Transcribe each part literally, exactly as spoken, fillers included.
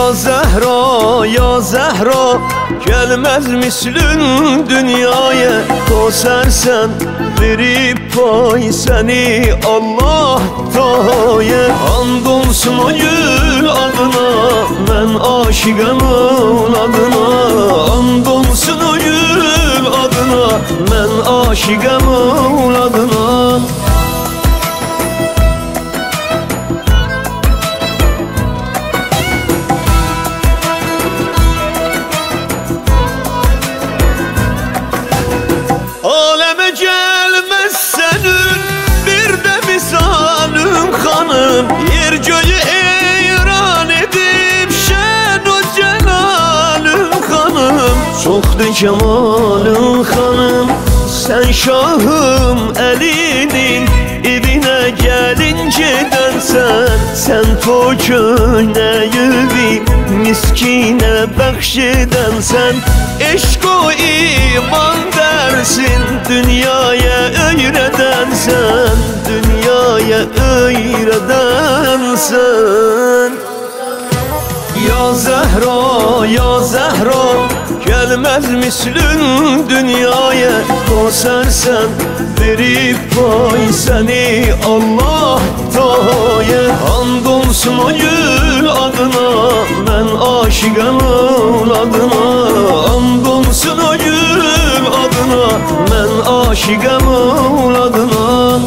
Ya Zehra, ya Zehra, gelmez mislün dünyaya. Kosersen verip pay seni Allah taya. Andolsun o gül adına, ben aşıkım ol adına. Andolsun o gül adına, ben aşıkım ol adına. Aleme gelmez senin bir de misalın hanım. Yer göyü eyran edip şen o celalın hanım. Çokdu cemalın hanım, sen şahım elinin evine gelinceden sen. Sen to köyneyi miskine bəxşeden sen. Eşk o iman dersin dünyaya öyreden sen. Dünyaya öyreden sen. Ya Zehra, ya Zehra, gelmez mislün dünyaya. Kosersen verip pay seni Allah taya. Andolsun o gül adına, ben aşıkım ol adına. Andolsun o gül adına, ben aşıkım ol adına.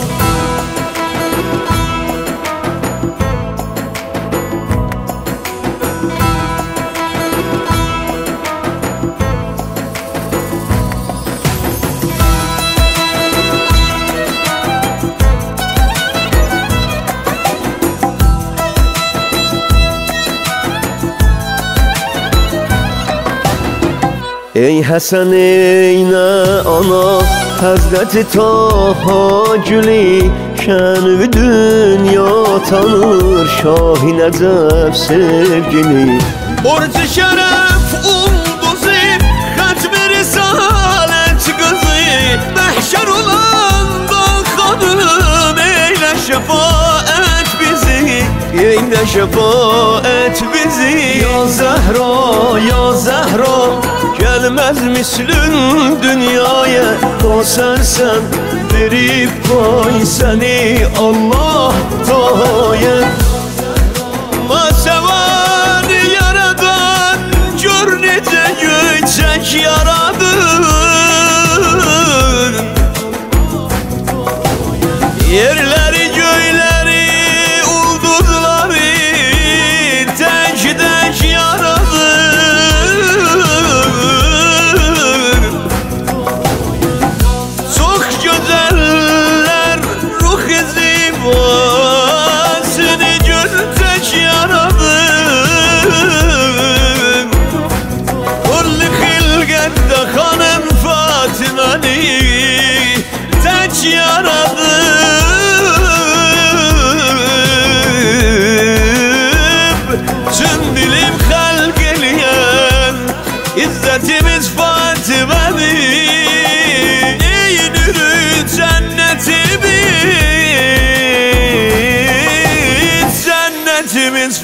Ey Hasan eyne ana, Hazreti Taha gülü. Şen-i dünya tanır, Şah-ı Necef sevgili. Borç-ı şeref umduzu, Hatm-i risalet kızı. Mahşer olanda hanım, eyle şefaat bizi. Eyle şefaat bizi. Ya Zehra, ya Zehra, gelmez mislün dünyaya. Kosersen verip pay seni Allah taya. Masevanı yaradan gör nece göçek yaradın. Yerleri göyleri ulduzları tek tek yaradın. Seni göntek yaradım. Kulli hilgette hanım Fatıma'ni tek yaradım. Tüm dilim halk eleyen İzzetimiz Fatıma'ni. Ey nürü cennetimiz, cennetimiz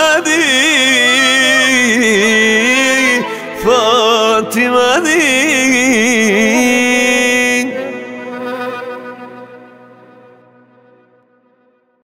Fatıma'ni. Fatıma'ni.